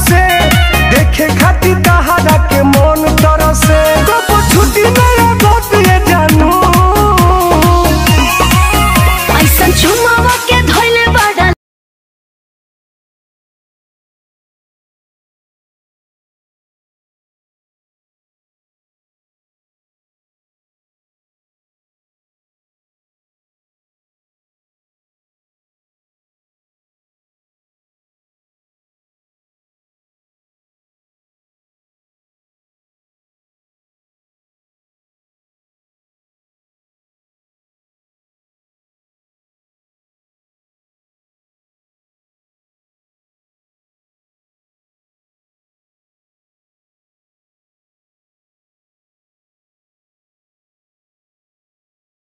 से देखे खातिर तहरा के मन तरसे कब छुट्टी नहीं